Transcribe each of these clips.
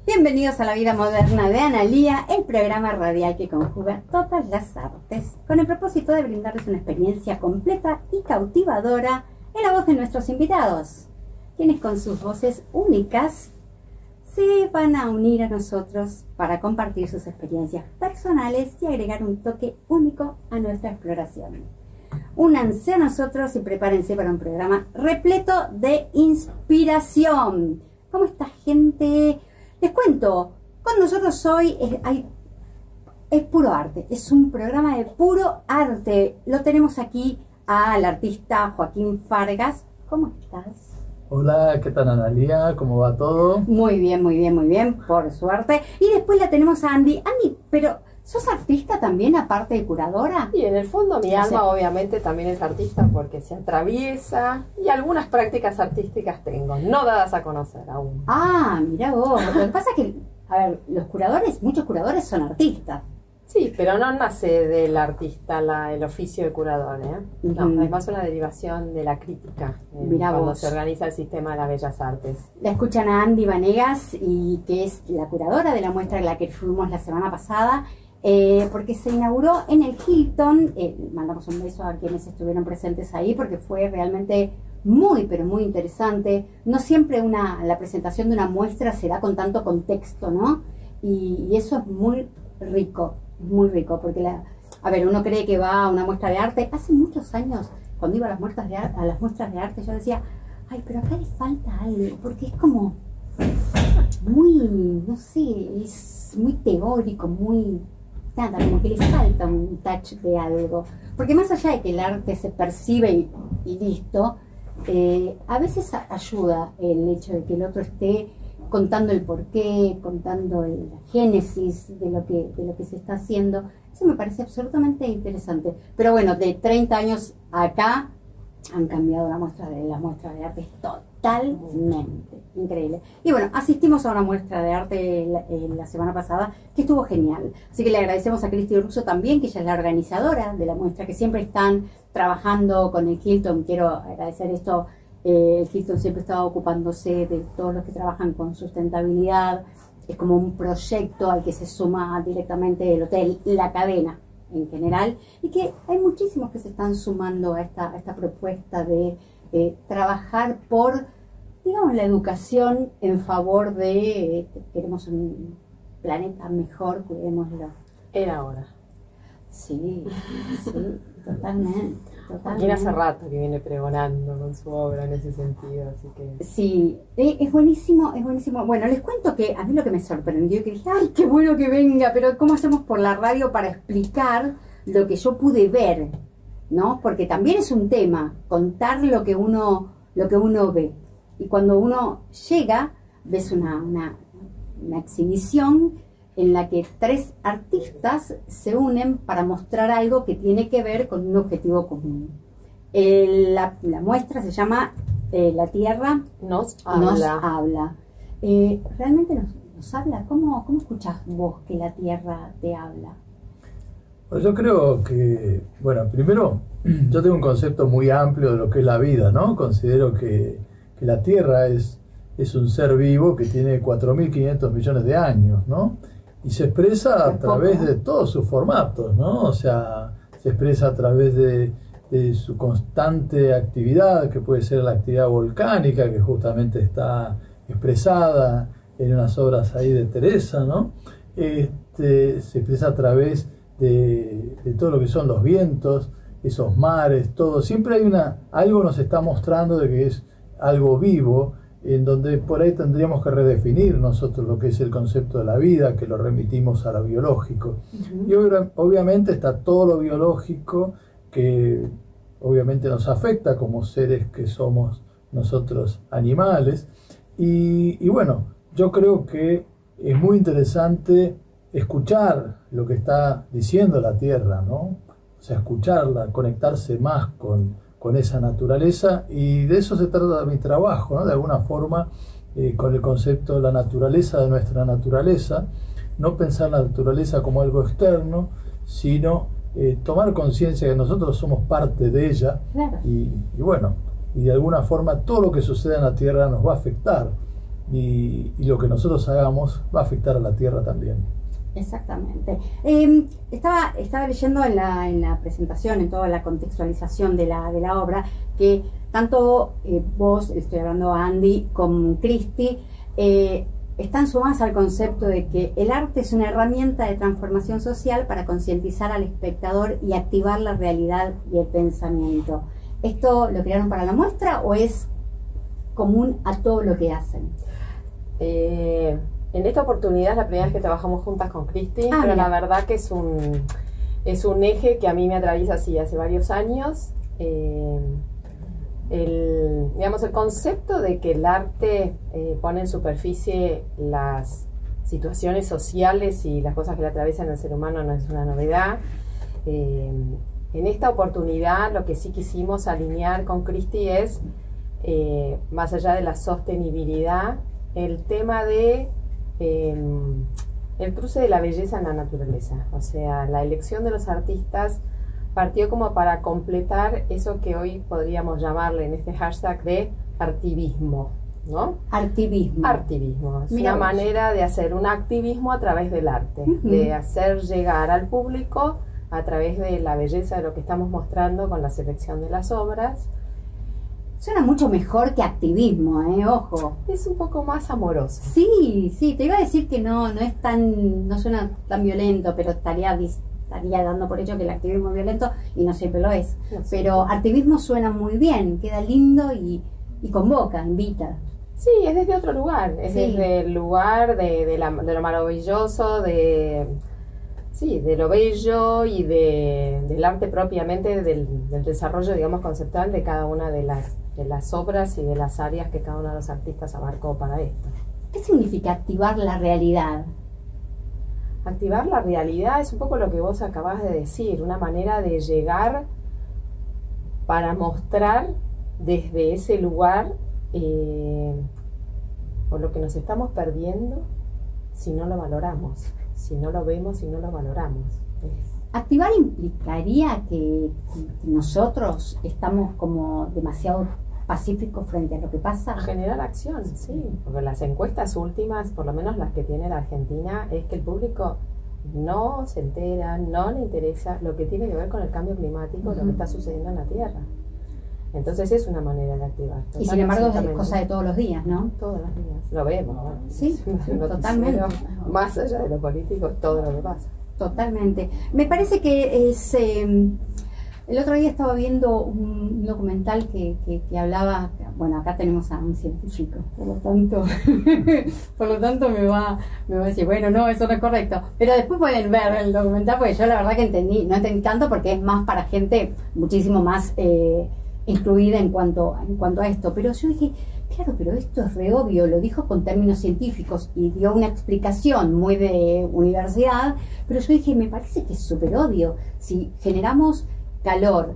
Bienvenidos a La Vida Moderna de Analía, el programa radial que conjuga todas las artes, con el propósito de brindarles una experiencia completa y cautivadora en la voz de nuestros invitados, quienes con sus voces únicas se van a unir a nosotros para compartir sus experiencias personales y agregar un toque único a nuestra exploración. Únanse a nosotros y prepárense para un programa repleto de inspiración. ¿Cómo está, gente? Les cuento, con nosotros hoy es puro arte, es un programa de puro arte. Lo tenemos aquí al artista Joaquín Fargas. ¿Cómo estás? Hola, ¿qué tal, Analía? ¿Cómo va todo? Muy bien, muy bien, muy bien, por suerte. Y después la tenemos a Andy. Andy, pero ¿sos artista también, aparte de curadora? Y en el fondo mi alma obviamente también es artista porque se atraviesa y algunas prácticas artísticas tengo, no dadas a conocer aún. Ah, mirá vos. Lo que pasa es que, a ver, los curadores, muchos curadores son artistas. Sí, pero no nace del artista el oficio de curador, ¿eh? No, es más una derivación de la crítica cuando se organiza el sistema de las bellas artes. La escuchan a Andy Vanegas, y que es la curadora de la muestra en la que fuimos la semana pasada, porque se inauguró en el Hilton. Mandamos un beso a quienes estuvieron presentes ahí porque fue realmente muy, pero muy interesante. No siempre la presentación de una muestra se da con tanto contexto, ¿no? Y eso es muy rico, porque a ver, uno cree que va a una muestra de arte. Hace muchos años, cuando iba a las muestras de arte, yo decía, ay, pero acá le falta algo, porque es como muy, no sé, es muy teórico, nada, como que le falta un touch de algo. Porque más allá de que el arte se percibe y listo, a veces ayuda el hecho de que el otro esté contando el porqué, contando la génesis de lo que se está haciendo. Eso me parece absolutamente interesante. Pero bueno, de 30 años acá han cambiado las muestras de arte totalmente. Increíble. Y bueno, asistimos a una muestra de arte la semana pasada que estuvo genial. Así que le agradecemos a Cristi Russo también, que ella es la organizadora de la muestra, que siempre están trabajando con el Hilton. Quiero agradecer esto. El Hilton siempre estaba ocupándose de todos los que trabajan con sustentabilidad. Es como un proyecto al que se suma directamente el hotel, la cadena en general, y que hay muchísimos que se están sumando a esta propuesta de trabajar por, digamos, la educación en favor de queremos un planeta mejor, cuidémoslo. Era hora. Sí, totalmente. Joaquín hace rato que viene pregonando con su obra en ese sentido, así que... Sí, es buenísimo, es buenísimo. Bueno, les cuento que a mí lo que me sorprendió es que dije, ¡ay, qué bueno que venga! Pero ¿cómo hacemos por la radio para explicar lo que yo pude ver? ¿No? Porque también es un tema, contar lo que uno ve. Y cuando uno llega, ves una exhibición en la que 3 artistas se unen para mostrar algo que tiene que ver con un objetivo común. La muestra se llama La Tierra nos habla. ¿Realmente nos habla? ¿Cómo escuchás vos que la Tierra te habla? Pues yo creo que, bueno, primero, yo tengo un concepto muy amplio de lo que es la vida, ¿no? Considero que la Tierra es un ser vivo que tiene 4.500 millones de años, ¿no? Y se expresa a través de todos sus formatos, ¿no? O sea, se expresa a través de su constante actividad, que puede ser la actividad volcánica, que justamente está expresada en unas obras ahí de Teresa, ¿no? Se expresa a través de todo lo que son los vientos, esos mares, todo. Siempre hay algo nos está mostrando de que es algo vivo, en donde por ahí tendríamos que redefinir nosotros lo que es el concepto de la vida, que lo remitimos a lo biológico. Y obviamente está todo lo biológico que obviamente nos afecta como seres que somos nosotros animales. Y bueno, yo creo que es muy interesante escuchar lo que está diciendo la Tierra, ¿no? O sea, escucharla, conectarse más con esa naturaleza, y de eso se trata mi trabajo, ¿no? De alguna forma, con el concepto de la naturaleza, de nuestra naturaleza, no pensar la naturaleza como algo externo, sino tomar conciencia que nosotros somos parte de ella. Claro. Y bueno, y de alguna forma todo lo que sucede en la Tierra nos va a afectar. y lo que nosotros hagamos va a afectar a la tierra también. Exactamente. Estaba leyendo en la presentación, en toda la contextualización de la obra, que tanto vos, estoy hablando a Andy, como Cristi, están sumadas al concepto de que el arte es una herramienta de transformación social para concientizar al espectador y activar la realidad y el pensamiento. ¿Esto lo crearon para la muestra o es común a todo lo que hacen? En esta oportunidad es la primera vez que trabajamos juntas con Cristi, pero la verdad que es un eje que a mí me atraviesa así hace varios años. Digamos, el concepto de que el arte pone en superficie las situaciones sociales y las cosas que le atraviesan al ser humano no es una novedad. En esta oportunidad lo que sí quisimos alinear con Cristi es, más allá de la sostenibilidad, el tema de el cruce de la belleza en la naturaleza. O sea, la elección de los artistas partió como para completar eso que hoy podríamos llamarle en este hashtag de artivismo, ¿no? Artivismo. Artivismo. Es una manera de hacer un activismo a través del arte, de hacer llegar al público a través de la belleza de lo que estamos mostrando con la selección de las obras. Suena mucho mejor que activismo, ojo. Es un poco más amoroso. Sí, te iba a decir que no suena tan violento, pero estaría dando por hecho que el activismo es violento y no siempre lo es. No, pero activismo suena muy bien, queda lindo y convoca, invita. Sí, es desde otro lugar, es desde el lugar de lo maravilloso, de lo bello y del arte propiamente, del desarrollo, digamos, conceptual de cada una de las obras y de las áreas que cada uno de los artistas abarcó para esto. ¿Qué significa activar la realidad? Activar la realidad es un poco lo que vos acabás de decir, una manera de llegar para mostrar desde ese lugar por lo que nos estamos perdiendo si no lo valoramos, si no lo vemos, si no lo valoramos. ¿Activar implicaría que nosotros estamos como demasiado pacíficos frente a lo que pasa? Generar acción, sí, porque las encuestas últimas, por lo menos las que tiene la Argentina, es que el público no se entera, no le interesa lo que tiene que ver con el cambio climático, lo que está sucediendo en la Tierra. Entonces es una manera de activar. Y sin embargo es cosa de todos los días, ¿no? Todos los días, lo vemos, ¿no? Sí, totalmente. Más allá de lo político, todo lo que pasa. Totalmente. Me parece que es... el otro día estaba viendo un documental que hablaba, bueno, acá tenemos a un científico, por lo tanto me va a decir, bueno, no, eso no es correcto. Pero después pueden ver el documental, porque yo la verdad que no entendí tanto, porque es más para gente muchísimo más incluida en cuanto a esto. Pero yo dije, claro, pero esto es re obvio, lo dijo con términos científicos y dio una explicación muy de universidad, pero yo dije, me parece que es súper obvio. Si generamos calor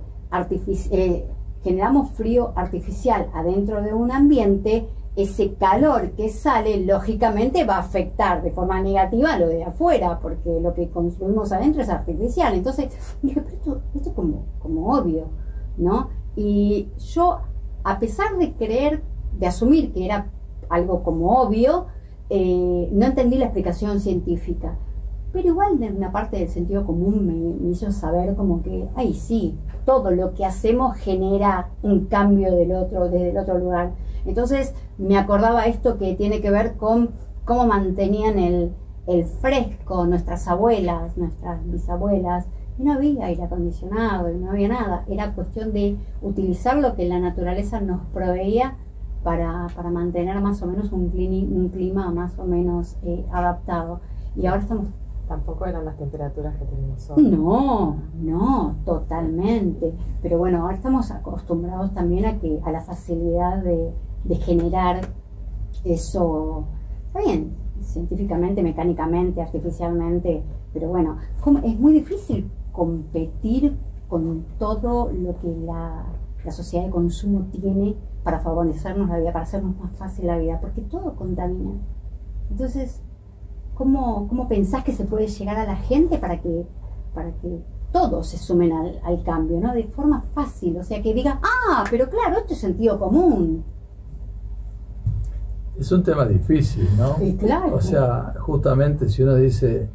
generamos frío artificial adentro de un ambiente, ese calor que sale lógicamente va a afectar de forma negativa a lo de afuera, porque lo que consumimos adentro es artificial. Entonces dije, pero esto es como obvio, ¿no? Y yo, a pesar de asumir que era algo como obvio, no entendí la explicación científica. Pero igual de una parte del sentido común me hizo saber como que, ay sí, todo lo que hacemos genera un cambio desde el otro lugar. Entonces me acordaba esto que tiene que ver con cómo mantenían el fresco nuestras abuelas, nuestras bisabuelas, y no había aire acondicionado, y no había nada. Era cuestión de utilizar lo que la naturaleza nos proveía para mantener más o menos un clima más o menos adaptado. Y ahora estamos... Tampoco eran las temperaturas que tenemos hoy. No, totalmente. Pero bueno, ahora estamos acostumbrados también a la facilidad de generar eso, está bien, científicamente, mecánicamente, artificialmente, pero bueno, es muy difícil competir con todo lo que la sociedad de consumo tiene para favorecernos la vida, para hacernos más fácil la vida, porque todo contamina. Entonces, ¿Cómo pensás que se puede llegar a la gente para que todos se sumen al cambio, ¿no? De forma fácil, o sea, que digan, pero claro, esto es sentido común. Es un tema difícil, ¿no? Y claro. O sea, justamente si uno dice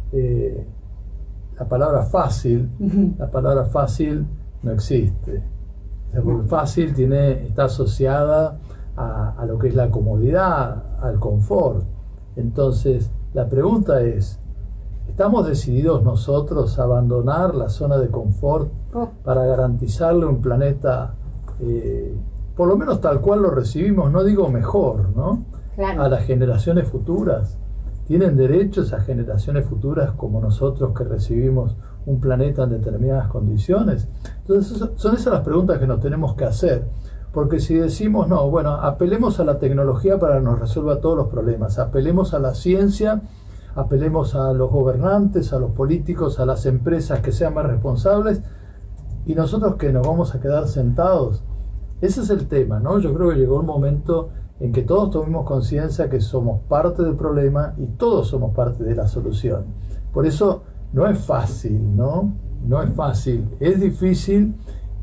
la palabra fácil no existe. O sea, porque fácil está asociada a lo que es la comodidad, al confort. Entonces, la pregunta es, ¿estamos decididos nosotros a abandonar la zona de confort para garantizarle un planeta, por lo menos tal cual lo recibimos, no digo mejor, ¿no? Claro. A las generaciones futuras? ¿Tienen derecho esas generaciones futuras como nosotros que recibimos un planeta en determinadas condiciones? Entonces, son esas las preguntas que nos tenemos que hacer. Porque si decimos, no, bueno, apelemos a la tecnología para que nos resuelva todos los problemas, apelemos a la ciencia, apelemos a los gobernantes, a los políticos, a las empresas que sean más responsables, y nosotros que nos vamos a quedar sentados. Ese es el tema, ¿no? Yo creo que llegó el momento en que todos tomemos conciencia que somos parte del problema y todos somos parte de la solución. Por eso no es fácil, ¿no? No es fácil, es difícil,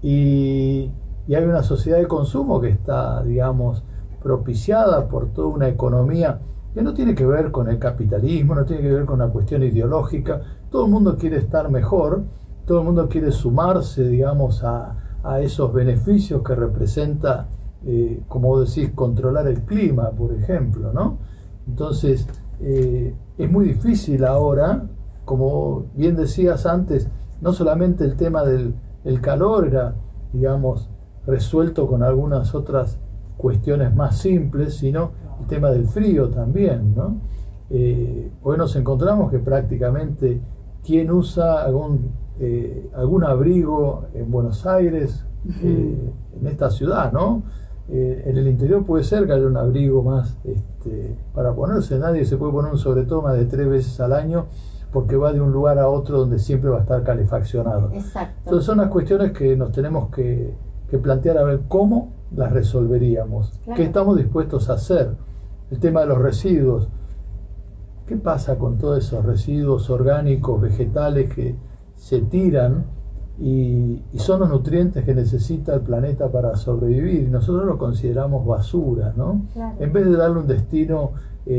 y hay una sociedad de consumo que está, digamos, propiciada por toda una economía que no tiene que ver con el capitalismo, no tiene que ver con una cuestión ideológica. Todo el mundo quiere estar mejor, todo el mundo quiere sumarse, digamos, a esos beneficios que representa, como vos decís, controlar el clima, por ejemplo, ¿no? Entonces, es muy difícil ahora, como bien decías antes, no solamente el tema del calor era, digamos, resuelto con algunas otras cuestiones más simples, sino el tema del frío también, ¿no? Hoy nos encontramos que prácticamente quien usa algún abrigo en Buenos Aires, en esta ciudad, ¿no? En el interior puede ser que haya un abrigo más para ponerse. Nadie se puede poner un sobretoma más de 3 veces al año porque va de un lugar a otro donde siempre va a estar calefaccionado. Exacto. Entonces son las cuestiones que nos tenemos que plantear a ver cómo las resolveríamos. Claro. ¿Qué estamos dispuestos a hacer? El tema de los residuos. ¿Qué pasa con todos esos residuos orgánicos, vegetales que se tiran y son los nutrientes que necesita el planeta para sobrevivir? Y nosotros lo consideramos basura, ¿no? Claro. En vez de darle un destino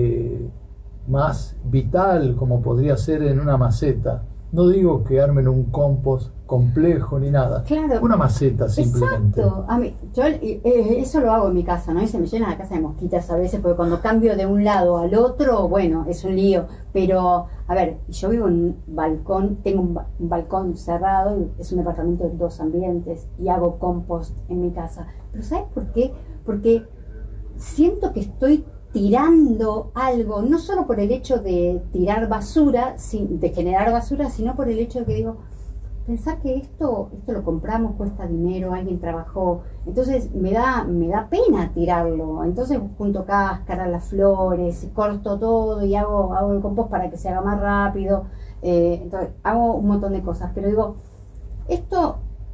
más vital, como podría ser en una maceta. No digo que armen un compost complejo ni nada. Claro. Una maceta simplemente. Exacto. A mí, yo eso lo hago en mi casa, ¿no? Y se me llena la casa de mosquitas a veces, porque cuando cambio de un lado al otro, bueno, es un lío. Pero, a ver, yo vivo en un balcón, tengo un balcón cerrado, es un departamento de 2 ambientes, y hago compost en mi casa. Pero ¿sabes por qué? Porque siento que estoy tirando algo, no solo por el hecho de tirar basura, de generar basura, sino por el hecho de que digo, pensar que esto lo compramos, cuesta dinero, alguien trabajó, entonces me da pena tirarlo. Entonces junto cáscara, las flores, corto todo y hago el compost para que se haga más rápido. Entonces hago un montón de cosas, pero digo, esto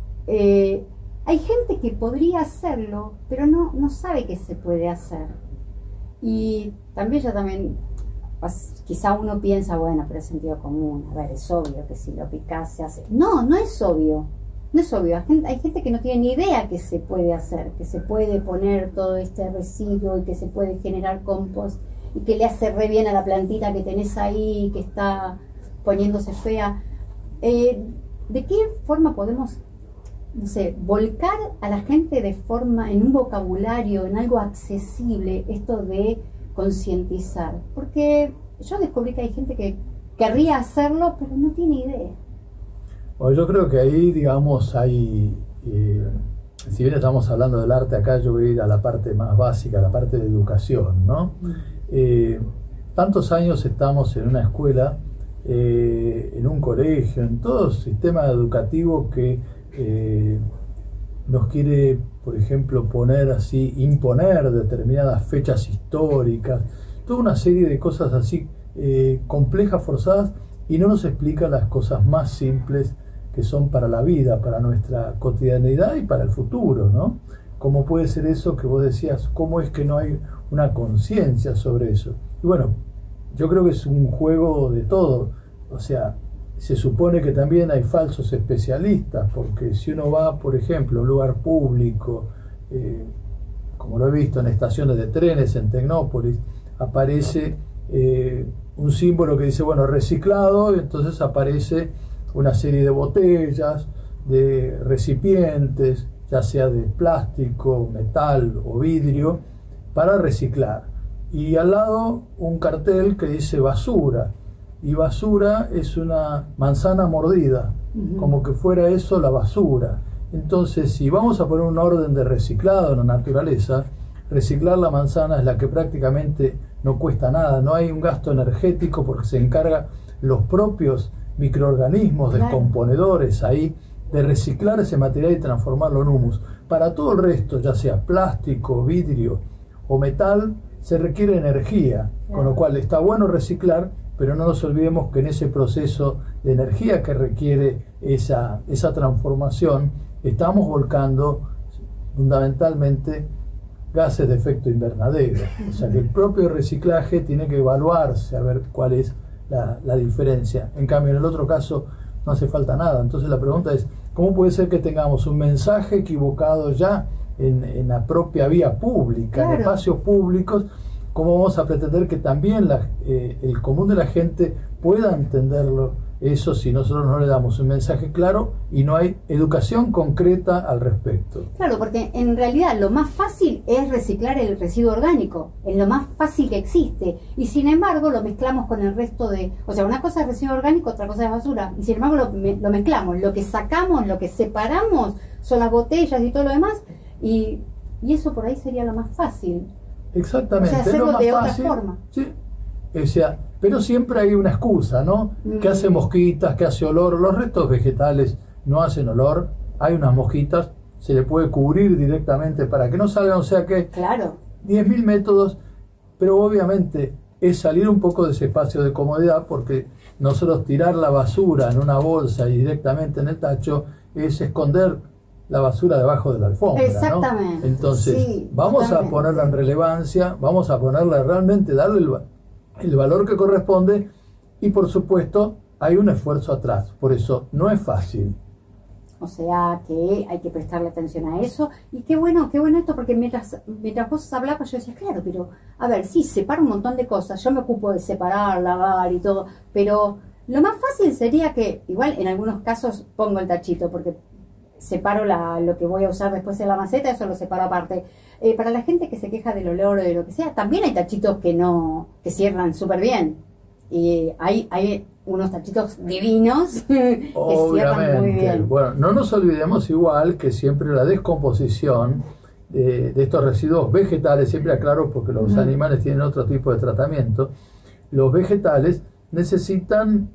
hay gente que podría hacerlo, pero no sabe que se puede hacer. Y también quizá uno piensa, bueno, pero es sentido común, a ver, es obvio que si lo picás se hace. No es obvio, no es obvio. Hay gente que no tiene ni idea que se puede hacer, que se puede poner todo este residuo y que se puede generar compost y que le hace re bien a la plantita que tenés ahí, que está poniéndose fea. ¿De qué forma podemos, no sé, volcar a la gente de forma, en un vocabulario, en algo accesible, esto de concientizar? Porque yo descubrí que hay gente que querría hacerlo, pero no tiene idea. Bueno, yo creo que ahí, digamos, hay, si bien estamos hablando del arte acá, yo voy a ir a la parte más básica, la parte de educación, ¿no? Tantos años estamos en una escuela, en un colegio, en todo sistema educativo que nos quiere, por ejemplo, imponer determinadas fechas históricas, toda una serie de cosas así complejas, forzadas, y no nos explica las cosas más simples que son para la vida, para nuestra cotidianidad y para el futuro, ¿no? ¿Cómo puede ser eso que vos decías? ¿Cómo es que no hay una conciencia sobre eso? Y bueno, yo creo que es un juego de todo. O sea, se supone que también hay falsos especialistas, porque si uno va, por ejemplo, a un lugar público, como lo he visto en estaciones de trenes en Tecnópolis, aparece un símbolo que dice, bueno, reciclado, y entonces aparece una serie de botellas, de recipientes, ya sea de plástico, metal o vidrio, para reciclar. Y al lado un cartel que dice basura, y basura es una manzana mordida, como que fuera eso la basura. Entonces, si vamos a poner un orden de reciclado en la naturaleza, reciclar la manzana es la que prácticamente no cuesta nada, no hay un gasto energético porque se encarga los propios microorganismos descomponedores ahí de reciclar ese material y transformarlo en humus. Para todo el resto, ya sea plástico, vidrio o metal, se requiere energía, con lo cual está bueno reciclar, pero no nos olvidemos que en ese proceso de energía que requiere esa transformación, estamos volcando fundamentalmente gases de efecto invernadero. O sea que el propio reciclaje tiene que evaluarse a ver cuál es la diferencia. En cambio, en el otro caso no hace falta nada. Entonces la pregunta es, ¿cómo puede ser que tengamos un mensaje equivocado ya en la propia vía pública, en espacios públicos? ¿Cómo vamos a pretender que también el común de la gente pueda entenderlo eso si nosotros no le damos un mensaje claro y no hay educación concreta al respecto? Claro, porque en realidad lo más fácil es reciclar el residuo orgánico, es lo más fácil que existe, y sin embargo lo mezclamos con el resto de... O sea, una cosa es residuo orgánico, otra cosa es basura, y sin embargo lo mezclamos, lo que sacamos, lo que separamos son las botellas y todo lo demás, y eso por ahí sería lo más fácil. Exactamente, o sea, hacerlo es lo más de fácil, otra forma. Sí. O sea, pero siempre hay una excusa, ¿no? Que hace mosquitas, que hace olor. Los restos vegetales no hacen olor. Hay unas mosquitas, se le puede cubrir directamente para que no salgan. O sea que 10.000 métodos, pero obviamente es salir un poco de ese espacio de comodidad, porque nosotros tirar la basura en una bolsa y directamente en el tacho es esconder la basura debajo de la alfombra, exactamente, ¿no? Entonces, vamos a ponerla en relevancia, vamos a ponerla realmente, darle el valor que corresponde, y por supuesto hay un esfuerzo atrás, por eso no es fácil. O sea que hay que prestarle atención a eso, y qué bueno esto, porque mientras vos hablabas yo decía, claro, pero a ver, sí, separo un montón de cosas, yo me ocupo de separar, lavar y todo, pero lo más fácil sería que, igual en algunos casos pongo el tachito, porque separo lo que voy a usar después en la maceta, eso lo separo aparte. Para la gente que se queja del olor o de lo que sea, también hay tachitos que cierran súper bien. Y hay unos tachitos divinos que cierran muy bien. Bueno, no nos olvidemos igual que siempre la descomposición de estos residuos vegetales, siempre aclaro porque los animales tienen otro tipo de tratamiento, los vegetales necesitan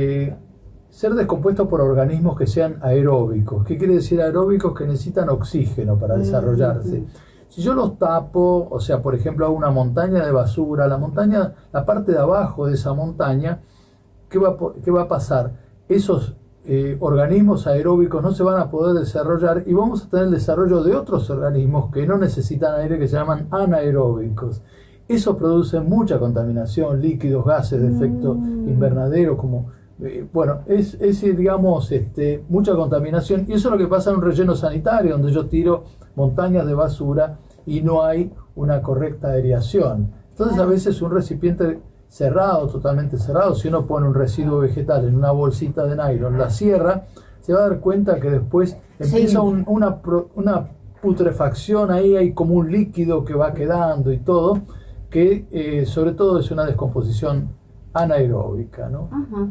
ser descompuestos por organismos que sean aeróbicos. ¿Qué quiere decir aeróbicos? Que necesitan oxígeno para desarrollarse. Si yo los tapo, o sea, por ejemplo, hago una montaña de basura, la parte de abajo de esa montaña, ¿qué va a pasar? Esos organismos aeróbicos no se van a poder desarrollar, y vamos a tener el desarrollo de otros organismos que no necesitan aire, que se llaman anaeróbicos. Eso produce mucha contaminación, líquidos, gases de efecto invernadero, como... bueno, es digamos, mucha contaminación, y eso es lo que pasa en un relleno sanitario, donde yo tiro montañas de basura y no hay una correcta aireación. Entonces a veces un recipiente cerrado, totalmente cerrado, si uno pone un residuo vegetal en una bolsita de nylon, la cierra, se va a dar cuenta que después empieza una putrefacción ahí, hay como un líquido que va quedando y todo, que sobre todo es una descomposición anaeróbica, ¿no?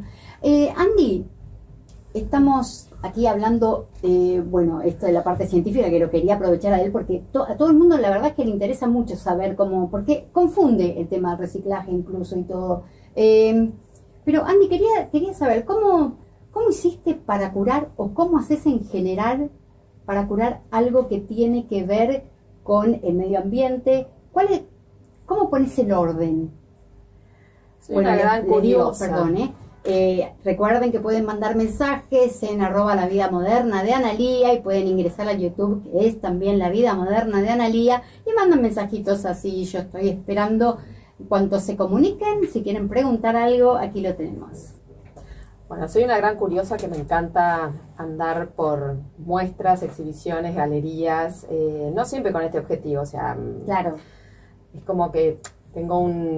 Andy, estamos aquí hablando, bueno, esto de la parte científica, que lo quería aprovechar a él, porque a todo el mundo la verdad es que le interesa mucho saber cómo, porque confunde el tema del reciclaje incluso y todo. Pero Andy, quería saber, ¿cómo hiciste para curar, o cómo haces en general para curar algo que tiene que ver con el medio ambiente? ¿Cómo pones el orden? Soy una gran curiosa. Perdón, recuerden que pueden mandar mensajes en @lavidamoderna de Analía, y pueden ingresar a YouTube, que es también La Vida Moderna de Analía, y mandan mensajitos así. Yo estoy esperando. En cuanto se comuniquen, si quieren preguntar algo, aquí lo tenemos. Bueno, soy una gran curiosa que me encanta andar por muestras, exhibiciones, galerías, no siempre con este objetivo, o sea, Claro. es como que tengo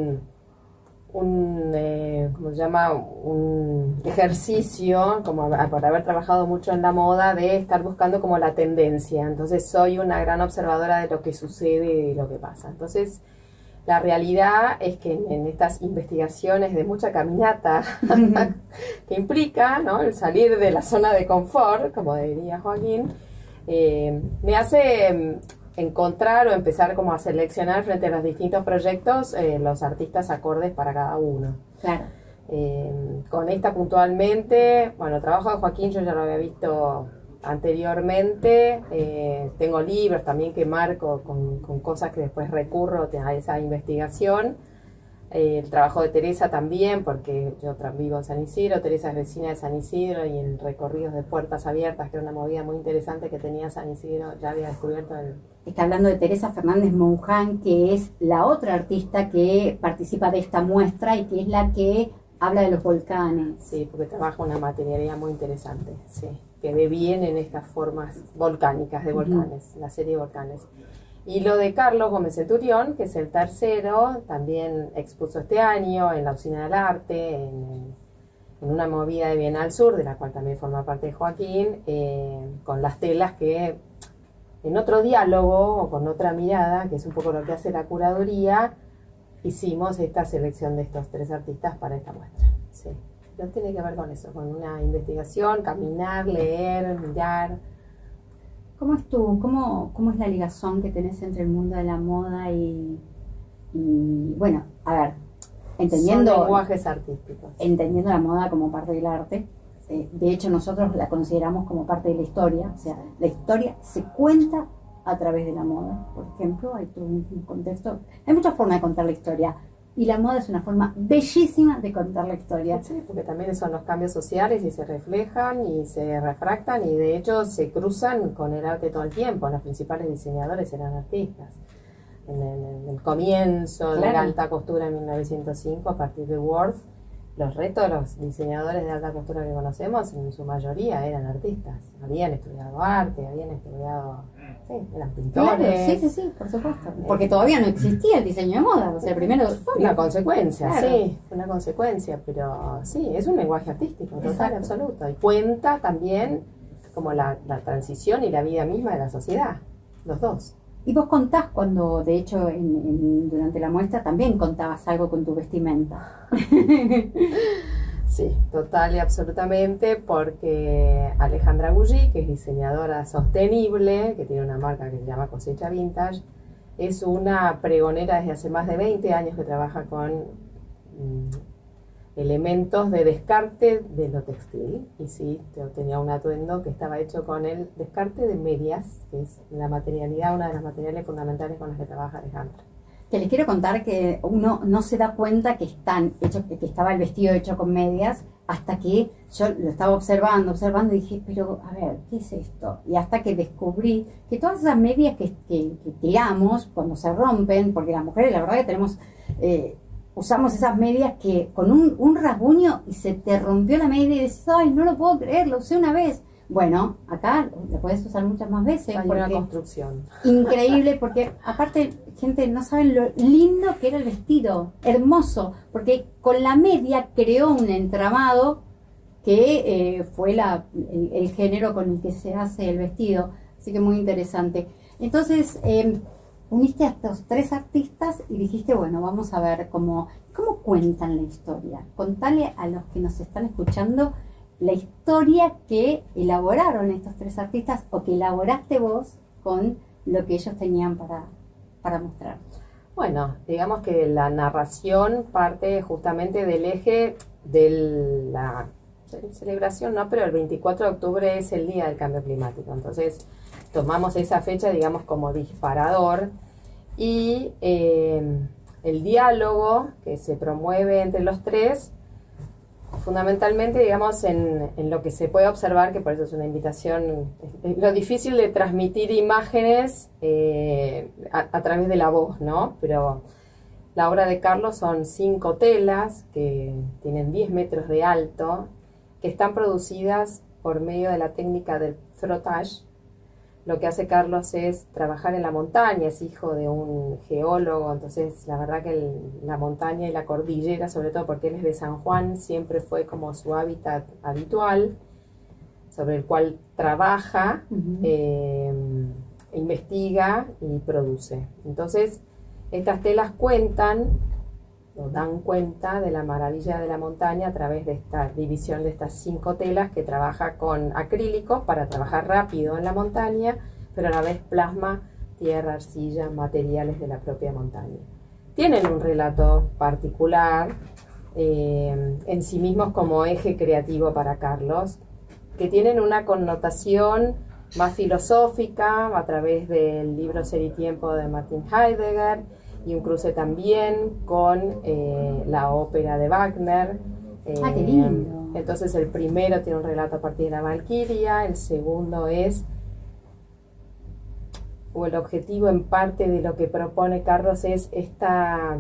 ¿cómo se llama? Un ejercicio, como por haber trabajado mucho en la moda, de estar buscando como la tendencia. Entonces soy una gran observadora de lo que sucede y de lo que pasa. Entonces la realidad es que en estas investigaciones de mucha caminata que implica, ¿no?, el salir de la zona de confort, como diría Joaquín, me hace encontrar o empezar como a seleccionar frente a los distintos proyectos los artistas acordes para cada uno. Claro. Con esta puntualmente, bueno, el trabajo de Joaquín yo ya lo había visto anteriormente, tengo libros también que marco con cosas que después recurro a esa investigación. El trabajo de Teresa también, porque yo vivo en San Isidro, Teresa es vecina de San Isidro, y en recorridos de puertas abiertas, que era una movida muy interesante que tenía San Isidro, ya había descubierto el... Está hablando de Teresa Fernández Monján, que es la otra artista que participa de esta muestra y que es la que habla de los volcanes. Sí, porque trabaja una materialidad muy interesante, sí, que deviene en estas formas volcánicas de volcanes, la serie de volcanes. Y lo de Carlos Gómez Centurión, que es el tercero, también expuso este año en la Usina del Arte, en una movida de Bienal Sur, de la cual también forma parte de Joaquín, con las telas que, en otro diálogo o con otra mirada, que es un poco lo que hace la curaduría, hicimos esta selección de estos 3 artistas para esta muestra. Sí, no tiene que ver con eso, con una investigación, caminar, leer, mirar. ¿Cómo es la ligazón que tenés entre el mundo de la moda y bueno, a ver, Son lenguajes artísticos. entendiendo la moda como parte del arte? De hecho, nosotros la consideramos como parte de la historia, o sea, la historia se cuenta a través de la moda, por ejemplo, hay todo un contexto, hay muchas formas de contar la historia, y la moda es una forma bellísima de contar la historia. Sí, porque también son los cambios sociales y se reflejan y se refractan y de hecho se cruzan con el arte todo el tiempo. Los principales diseñadores eran artistas. En el comienzo de la alta costura en 1905, a partir de Worth, los restos de los diseñadores de alta costura que conocemos, en su mayoría eran artistas. Habían estudiado arte, habían estudiado... Sí, eran pintores. Claro, sí, por supuesto. Porque todavía no existía el diseño de moda. O sea, primero fue una consecuencia, claro. Sí, fue una consecuencia, pero sí, es un lenguaje artístico, total, absoluto. Y cuenta también como la transición y la vida misma de la sociedad, los dos. Y vos contás cuando, de hecho, durante la muestra también contabas algo con tu vestimenta. Sí, total y absolutamente, porque Alejandra Guggi, que es diseñadora sostenible, que tiene una marca que se llama Cosecha Vintage, es una pregonera desde hace más de 20 años que trabaja con elementos de descarte de lo textil. Y sí, yo tenía un atuendo que estaba hecho con el descarte de medias, que es la materialidad, una de las materiales fundamentales con las que trabaja Alejandra. Que les quiero contar que uno no se da cuenta que estaba el vestido hecho con medias hasta que yo lo estaba observando y dije, pero a ver, ¿qué es esto? Y hasta que descubrí que todas esas medias que tiramos cuando se rompen, porque las mujeres la verdad que tenemos, usamos esas medias que con un rasguño y se te rompió la media y dices, ay, no lo puedo creer, lo usé una vez. Bueno, acá la puedes usar muchas más veces. Hay una construcción. Increíble, porque aparte, gente, no saben lo lindo que era el vestido, hermoso, porque con la media creó un entramado que fue el género con el que se hace el vestido, así que muy interesante. Entonces, uniste a estos 3 artistas y dijiste, bueno, vamos a ver cómo cuentan la historia. Contale a los que nos están escuchando la historia que elaboraron estos 3 artistas o que elaboraste vos con lo que ellos tenían para mostrar. Bueno, digamos que la narración parte justamente del eje de la celebración, ¿no? Pero el 24 de octubre es el día del cambio climático, entonces tomamos esa fecha, digamos, como disparador y el diálogo que se promueve entre los 3 fundamentalmente, digamos, en lo que se puede observar, que por eso es una invitación, lo difícil de transmitir imágenes a través de la voz, ¿no? Pero la obra de Carlos son 5 telas que tienen 10 metros de alto, que están producidas por medio de la técnica del frottage. Lo que hace Carlos es trabajar en la montaña, es hijo de un geólogo, entonces la verdad que la montaña y la cordillera, sobre todo porque él es de San Juan, siempre fue como su hábitat habitual, sobre el cual trabaja, investiga y produce. Entonces, estas telas cuentan o dan cuenta de la maravilla de la montaña a través de esta división de estas 5 telas que trabaja con acrílicos para trabajar rápido en la montaña, pero a la vez plasma tierra, arcilla, materiales de la propia montaña. Tienen un relato particular en sí mismos como eje creativo para Carlos, que tienen una connotación más filosófica a través del libro Ser y Tiempo de Martin Heidegger, y un cruce también con la ópera de Wagner. ¡Qué lindo! Entonces el primero tiene un relato a partir de la Valquiria, el segundo es, o el objetivo en parte de lo que propone Carlos es esta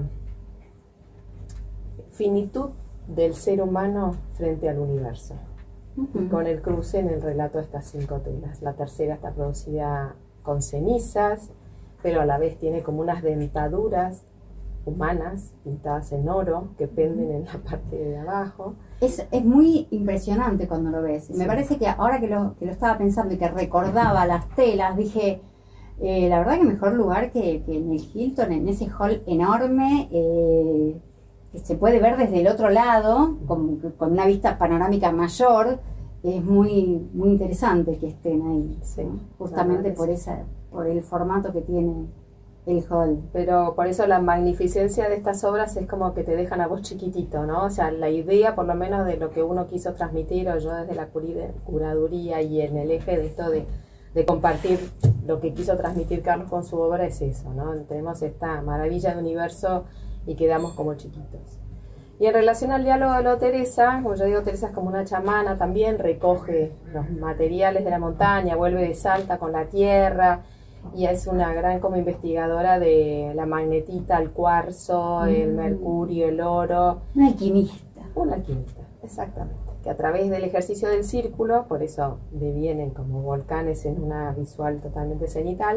finitud del ser humano frente al universo. Y con el cruce en el relato de estas 5 telas. La tercera está producida con cenizas, pero a la vez tiene como unas dentaduras humanas pintadas en oro que penden en la parte de abajo. Es muy impresionante cuando lo ves. Sí. Me parece que ahora que lo estaba pensando y que recordaba las telas, dije, la verdad que mejor lugar que en el Hilton, en ese hall enorme, que se puede ver desde el otro lado, con una vista panorámica mayor. Es muy interesante que estén ahí, sí, ¿no? Justamente por el formato que tiene el hall. Pero por eso la magnificencia de estas obras es como que te dejan a vos chiquitito, ¿no? O sea, la idea por lo menos de lo que uno quiso transmitir, o yo desde la curaduría y en el eje de esto de compartir lo que quiso transmitir Carlos con su obra es eso, ¿no? Tenemos esta maravilla de universo y quedamos como chiquitos. Y en relación al diálogo de Teresa, como yo digo, Teresa es como una chamana, también recoge los materiales de la montaña, vuelve de Salta con la tierra, y es una gran como investigadora de la magnetita, el cuarzo, el mercurio, el oro. Una alquimista. Una alquimista, exactamente. Que a través del ejercicio del círculo, por eso devienen como volcanes en una visual totalmente cenital,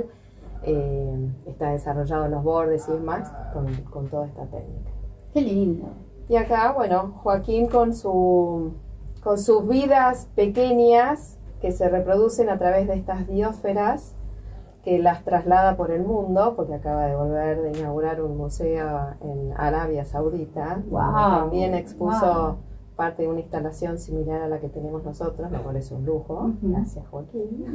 está desarrollado los bordes y demás con toda esta técnica. Qué lindo. Y acá, bueno, Joaquín con sus vidas pequeñas que se reproducen a través de estas biosferas, que las traslada por el mundo, porque acaba de volver de inaugurar un museo en Arabia Saudita, wow, donde también expuso parte de una instalación similar a la que tenemos nosotros, lo cual es un lujo. Gracias, Joaquín.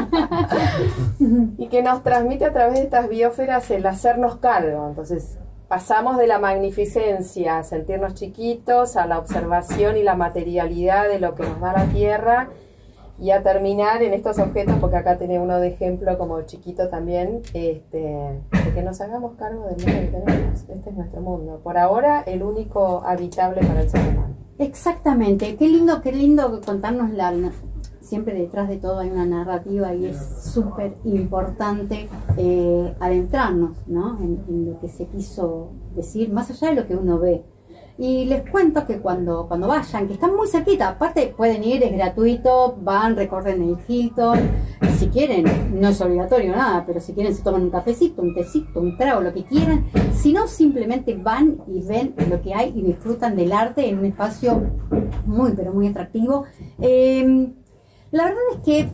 Y que nos transmite a través de estas biosferas el hacernos cargo. Entonces, pasamos de la magnificencia a sentirnos chiquitos, a la observación y la materialidad de lo que nos da la tierra, y a terminar en estos objetos, porque acá tiene uno de ejemplo como chiquito también, de que nos hagamos cargo del mundo que tenemos. Este es nuestro mundo. Por ahora, el único habitable para el ser humano. Exactamente. Qué lindo contarnos siempre detrás de todo hay una narrativa, y es súper importante adentrarnos, ¿no? en lo que se quiso decir, más allá de lo que uno ve. Y les cuento que cuando vayan, que están muy cerquita, aparte pueden ir, es gratuito, van, recorren el Hilton, si quieren, no es obligatorio nada, pero si quieren se toman un cafecito, un tecito, un trago, lo que quieran, si no simplemente van y ven lo que hay y disfrutan del arte en un espacio muy, pero muy atractivo. La verdad es que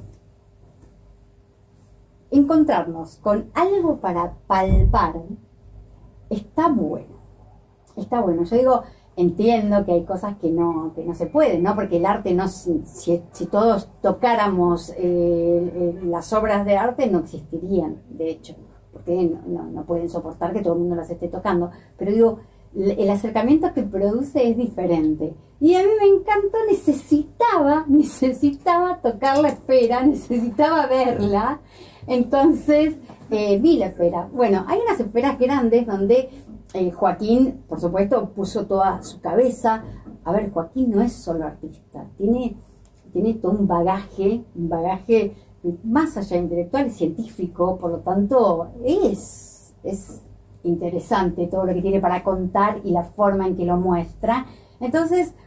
encontrarnos con algo para palpar está bueno. Está bueno. Yo digo, entiendo que hay cosas que no se pueden, ¿no? Porque el arte no, si todos tocáramos las obras de arte no existirían, de hecho, porque no pueden soportar que todo el mundo las esté tocando. Pero digo, el acercamiento que produce es diferente. Y a mí me encantó, necesitaba tocar la esfera, necesitaba verla. Entonces vi la esfera. Bueno, hay unas esferas grandes donde Joaquín, por supuesto, puso toda su cabeza. A ver, Joaquín no es solo artista, tiene todo un bagaje más allá intelectual y científico, por lo tanto es interesante todo lo que tiene para contar y la forma en que lo muestra. Entonces,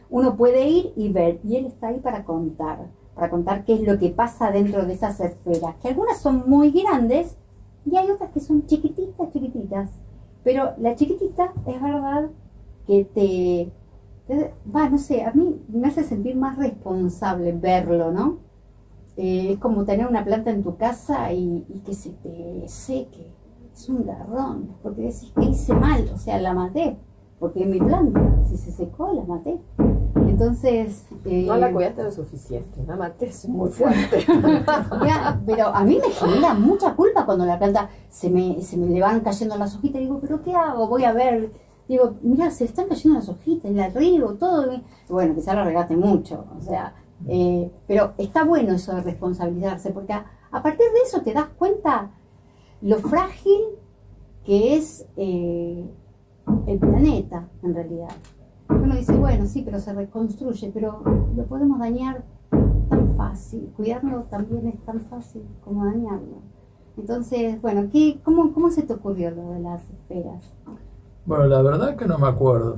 uno puede ir y ver, y él está ahí para contar qué es lo que pasa dentro de esas esferas, que algunas son muy grandes y hay otras que son chiquititas, pero la chiquitita es verdad que no sé, a mí me hace sentir más responsable verlo, ¿no? Es como tener una planta en tu casa y que se te seque, es un garrón, porque decís que hice mal, o sea, la maté, porque es mi planta, si se secó, la maté. Entonces... no la cuidaste lo suficiente, la maté, es muy fuerte. Pero a mí me genera mucha culpa cuando la planta se me le van cayendo las hojitas. Digo, ¿pero qué hago? Voy a ver. Digo, mira, se le están cayendo las hojitas, la riego, todo. Bueno, quizá la regaste mucho, o sea... pero está bueno eso de responsabilizarse, porque a partir de eso te das cuenta lo frágil que es el planeta, en realidad. Uno dice, bueno, sí, pero se reconstruye, pero lo podemos dañar tan fácil. Cuidarlo también es tan fácil como dañarlo. Entonces, bueno, ¿cómo se te ocurrió lo de las esferas? Bueno, la verdad que no me acuerdo.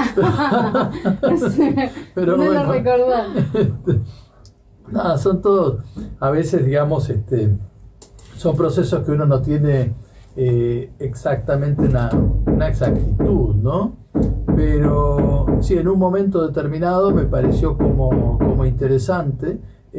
Pero no bueno, lo recordó. Nada, son todos, a veces, digamos, son procesos que uno no tiene exactamente una exactitud, ¿no? Pero sí, en un momento determinado me pareció como interesante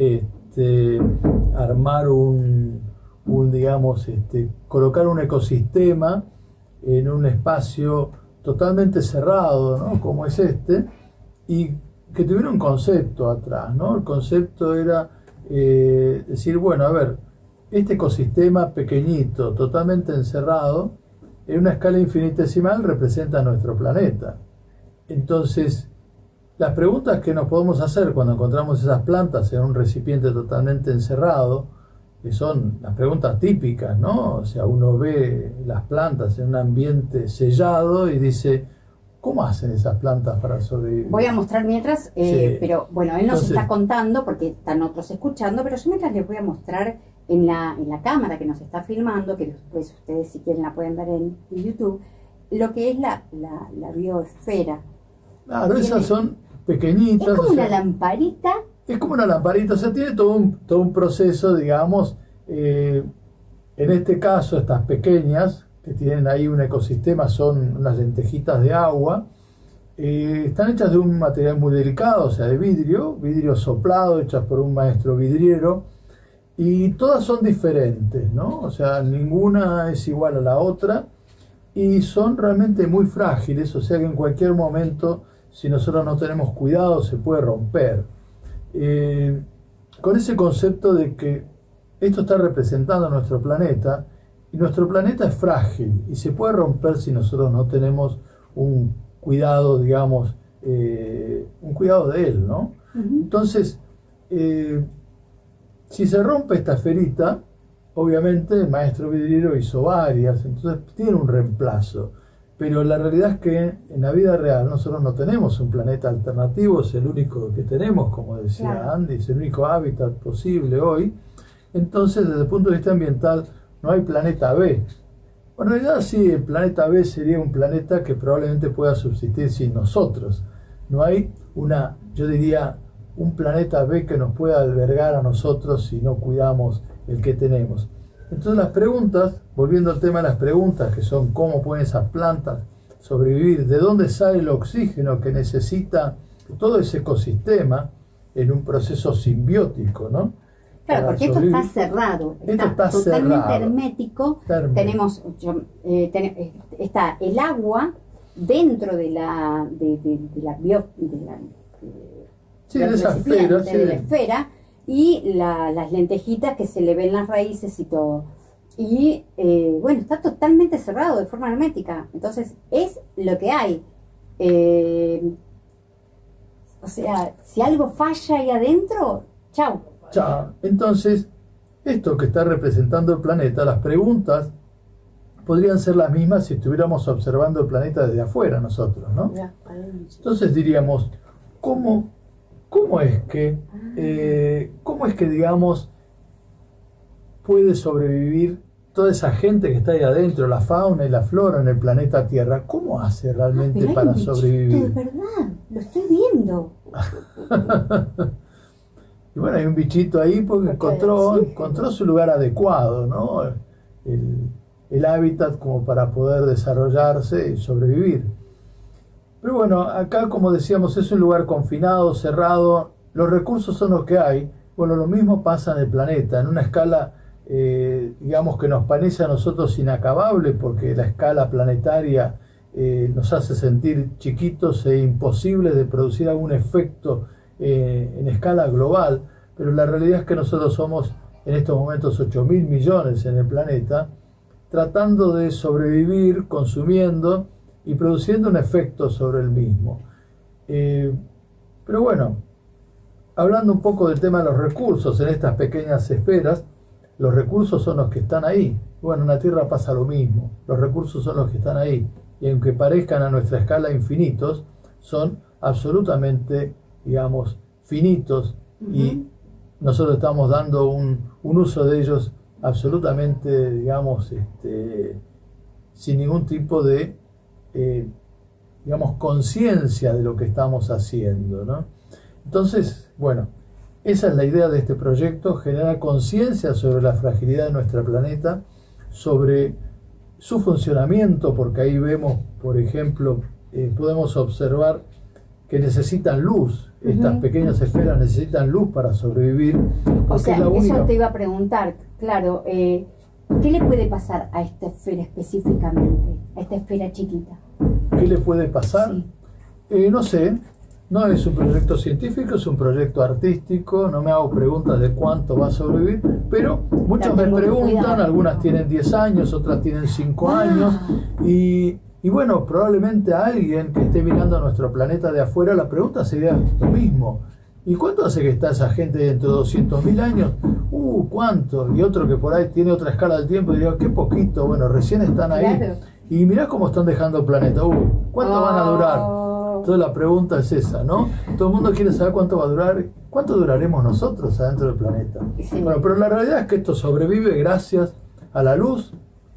armar digamos, colocar un ecosistema en un espacio totalmente cerrado, ¿no? Como es y que tuviera un concepto atrás, ¿no? El concepto era decir, bueno, a ver, este ecosistema pequeñito, totalmente encerrado, en una escala infinitesimal representa nuestro planeta. Entonces, las preguntas que nos podemos hacer cuando encontramos esas plantas en un recipiente totalmente encerrado, que son las preguntas típicas, ¿no? O sea, uno ve las plantas en un ambiente sellado y dice, ¿cómo hacen esas plantas para sobrevivir? Voy a mostrar mientras, Sí. pero bueno, él nos está contando porque están otros escuchando, pero yo mientras les voy a mostrar en la cámara que nos está filmando, que después ustedes si quieren la pueden ver en YouTube, lo que es la biosfera. Claro, esas son pequeñitas. Es como una lamparita. Es como una lamparita, o sea, tiene todo un proceso, digamos, en este caso estas pequeñas, que tienen ahí un ecosistema, son unas lentejitas de agua, están hechas de un material muy delicado, o sea, de vidrio soplado, hechas por un maestro vidriero, y todas son diferentes, ¿no? O sea, ninguna es igual a la otra, y son realmente muy frágiles, o sea que en cualquier momento, si nosotros no tenemos cuidado, se puede romper. Con ese concepto de que esto está representando nuestro planeta, y nuestro planeta es frágil y se puede romper si nosotros no tenemos un cuidado, digamos, un cuidado de él, ¿no? Entonces, si se rompe esta esferita, obviamente el maestro vidriero hizo varias, entonces tiene un reemplazo. Pero la realidad es que en la vida real nosotros no tenemos un planeta alternativo, es el único que tenemos, como decía Claro. Andy, es el único hábitat posible hoy. Entonces, desde el punto de vista ambiental, no hay planeta B. En realidad sí, el planeta B sería un planeta que probablemente pueda subsistir sin nosotros. No hay yo diría, un planeta B que nos pueda albergar a nosotros si no cuidamos el que tenemos. Entonces las preguntas, volviendo al tema de las preguntas, que son cómo pueden esas plantas sobrevivir, de dónde sale el oxígeno que necesita todo ese ecosistema en un proceso simbiótico, ¿no? Claro, Para porque esto sobrevivir. está cerrado, Esto está totalmente cerrado. hermético. Hermético. Tenemos, está el agua dentro de la Sí, del de esa recipiente, esfera, sí. de la esfera, y las lentejitas que se le ven las raíces y todo. Y bueno, está totalmente cerrado de forma hermética. Entonces, es lo que hay. O sea, si algo falla ahí adentro, chau. Chao. Entonces, esto que está representando el planeta, las preguntas podrían ser las mismas si estuviéramos observando el planeta desde afuera nosotros, ¿no? Entonces diríamos, ¿cómo es que, digamos, puede sobrevivir toda esa gente que está ahí adentro, la fauna y la flora en el planeta Tierra, ¿cómo hace realmente pero hay para un bichito, sobrevivir? de verdad, lo estoy viendo. Y bueno, hay un bichito ahí porque encontró su lugar adecuado, ¿no? El hábitat como para poder desarrollarse y sobrevivir. Pero bueno, acá, como decíamos, es un lugar confinado, cerrado, los recursos son los que hay. Bueno, lo mismo pasa en el planeta, en una escala, digamos, que nos parece a nosotros inacabable, porque la escala planetaria nos hace sentir chiquitos e imposibles de producir algún efecto en escala global, pero la realidad es que nosotros somos en estos momentos 8.000 millones en el planeta, tratando de sobrevivir, consumiendo y produciendo un efecto sobre el mismo. Pero bueno, hablando un poco del tema de los recursos en estas pequeñas esferas, los recursos son los que están ahí. Bueno, en la Tierra pasa lo mismo, los recursos son los que están ahí, y aunque parezcan a nuestra escala infinitos, son absolutamente, digamos, finitos, y nosotros estamos dando un uso de ellos absolutamente, digamos, sin ningún tipo de, digamos, conciencia de lo que estamos haciendo, ¿no? Entonces, bueno, esa es la idea de este proyecto, generar conciencia sobre la fragilidad de nuestro planeta, sobre su funcionamiento, porque ahí vemos, por ejemplo, podemos observar que necesitan luz, estas pequeñas esferas necesitan luz para sobrevivir. O sea, es la única... eso te iba a preguntar, claro, ¿qué le puede pasar a esta esfera específicamente, a esta esfera chiquita? ¿Qué le puede pasar? Sí. No sé, no es un proyecto científico, es un proyecto artístico, no me hago preguntas de cuánto va a sobrevivir, pero muchos me preguntan, algunas tienen 10 años, otras tienen 5 años, y bueno, probablemente a alguien que esté mirando a nuestro planeta de afuera, la pregunta sería lo mismo. ¿Y cuánto hace que está esa gente dentro de 200.000 años? ¿Cuánto? Y otro que por ahí tiene otra escala del tiempo y diría, qué poquito, bueno, recién están ahí. Claro. Y mirá cómo están dejando el planeta. ¿Cuánto van a durar? Entonces la pregunta es esa, ¿no? Todo el mundo quiere saber cuánto va a durar, cuánto duraremos nosotros adentro del planeta. Sí. Bueno, pero la realidad es que esto sobrevive gracias a la luz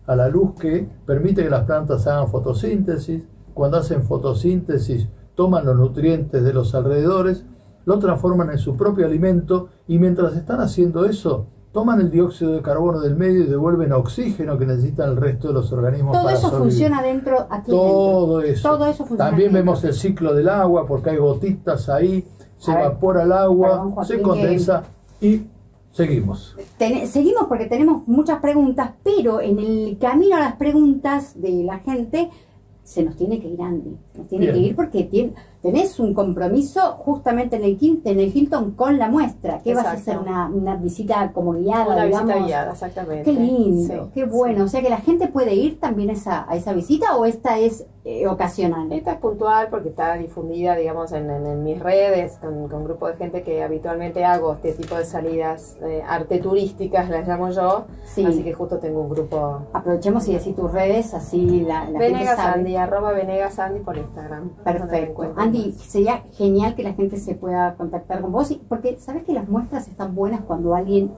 que permite que las plantas hagan fotosíntesis. Cuando hacen fotosíntesis, toman los nutrientes de los alrededores, lo transforman en su propio alimento, y mientras están haciendo eso, toman el dióxido de carbono del medio y devuelven oxígeno que necesitan el resto de los organismos todo para eso sobrevivir. Funciona dentro, aquí todo dentro. Eso. Todo eso funciona. También dentro. vemos el ciclo del agua, porque hay gotitas ahí, se evapora el agua, perdón, Joaquín, se condensa y seguimos. Seguimos porque tenemos muchas preguntas, pero en el camino a las preguntas de la gente se nos tiene que ir, Andy. Se nos tiene Bien. que ir porque tenés un compromiso justamente en el Hilton con la muestra. ¿Qué vas a hacer? Una visita como guiada, una digamos. visita guiada, exactamente. Qué lindo, Sí, qué bueno. sí. O sea que la gente puede ir también a esa visita, o esta es ocasional. Esta es puntual porque está difundida, digamos, en mis redes, con un grupo de gente que habitualmente hago este tipo de salidas arte turísticas, las llamo yo. Sí. Así que justo tengo un grupo. Aprovechemos y decir tus redes, así la gente Venegas sabe. Andy, @VenegasAndy por Instagram. Perfecto. Andy, sería genial que la gente se pueda contactar con vos, porque sabes que las muestras están buenas cuando alguien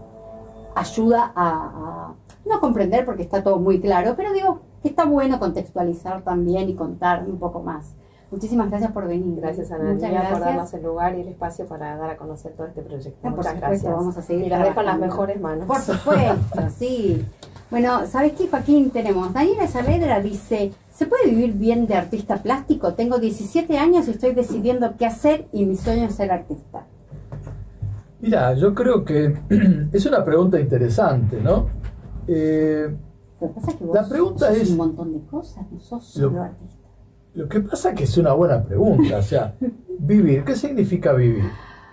ayuda a no comprender, porque está todo muy claro, pero digo que está bueno contextualizar también y contar un poco más. Muchísimas gracias por venir. Gracias, Ana Muchas María, por gracias. darnos el lugar y el espacio para dar a conocer todo este proyecto. Por Muchas supuesto, gracias. vamos a seguir y las dejo en las trabajando. mejores manos. Por supuesto, sí. Bueno, ¿sabes qué, Joaquín? Tenemos Daniela Saavedra, dice: ¿se puede vivir bien de artista plástico? Tengo 17 años y estoy decidiendo qué hacer, y mi sueño es ser artista. Mira, yo creo que es una pregunta interesante, ¿no? Lo que pasa es que vos La pregunta sos es- un montón de cosas, no sos solo Lo- artista. Lo que pasa es que es una buena pregunta, o sea, vivir, ¿qué significa vivir?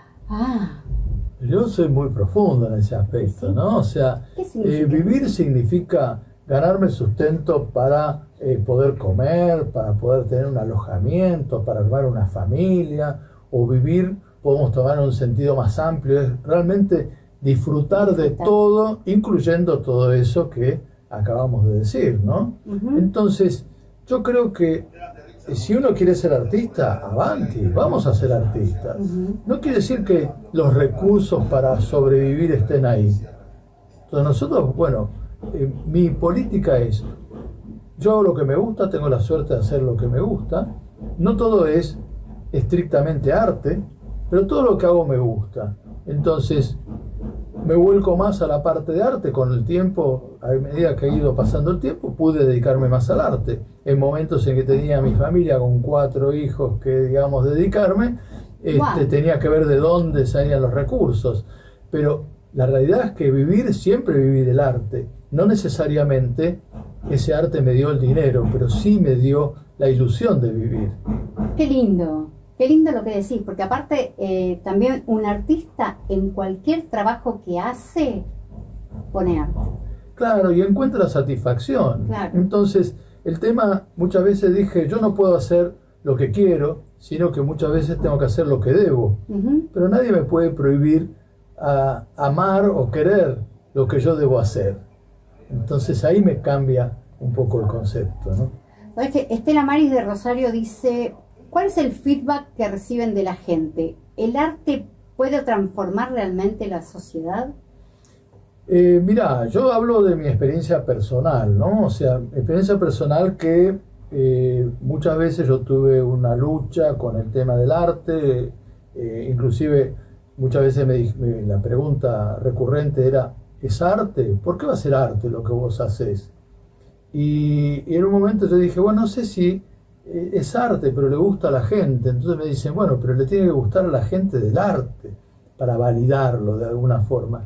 Ah, Yo soy muy profundo en ese aspecto, ¿no? O sea, ¿qué significa? vivir significa ganarme el sustento para poder comer, para poder tener un alojamiento, para armar una familia, o vivir, podemos tomar en un sentido más amplio, es realmente disfrutar de todo, incluyendo todo eso que acabamos de decir, ¿no? Ujú. Entonces, yo creo que si uno quiere ser artista, avanti, vamos a ser artistas. Ujú. No quiere decir que los recursos para sobrevivir estén ahí. Entonces nosotros, bueno, mi política es, yo hago lo que me gusta, tengo la suerte de hacer lo que me gusta, no todo es estrictamente arte, pero todo lo que hago me gusta. Entonces, me vuelco más a la parte de arte con el tiempo, a medida que he ido pasando el tiempo, pude dedicarme más al arte. En momentos en que tenía mi familia con 4 hijos que, digamos, dedicarme, tenía que ver de dónde salían los recursos. Pero la realidad es que siempre viví del arte. No necesariamente ese arte me dio el dinero, pero sí me dio la ilusión de vivir. Qué lindo lo que decís, porque aparte también un artista en cualquier trabajo que hace pone arte. Claro, y encuentra satisfacción. Claro. Entonces, el tema, muchas veces dije, yo no puedo hacer lo que quiero, sino que muchas veces tengo que hacer lo que debo. Pero nadie me puede prohibir a amar o querer lo que yo debo hacer. Entonces ahí me cambia un poco el concepto, ¿no? Sabes que Estela Maris de Rosario dice, ¿cuál es el feedback que reciben de la gente? ¿El arte puede transformar realmente la sociedad? Mirá, yo hablo de mi experiencia personal, ¿no? O sea, experiencia personal que muchas veces yo tuve una lucha con el tema del arte, inclusive muchas veces la pregunta recurrente era, ¿es arte? ¿Por qué va a ser arte lo que vos hacés? Y en un momento yo dije, bueno, no sé si es arte, pero le gusta a la gente. Entonces me dicen, bueno, pero le tiene que gustar a la gente del arte para validarlo de alguna forma.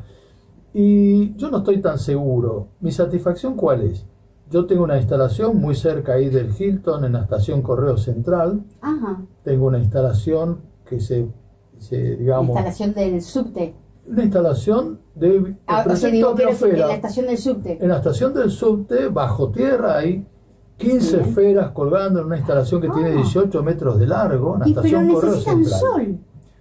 Y yo no estoy tan seguro. ¿Mi satisfacción cuál es? Yo tengo una instalación muy cerca ahí del Hilton, en la estación Correo Central. Ajá. Tengo una instalación que digamos... La instalación del subte. Una instalación de o sea, digo, en la estación del subte. En la estación del subte, bajo tierra, hay 15 esferas colgando en una instalación que tiene 18 metros de largo, una estación Correo Central. Sol.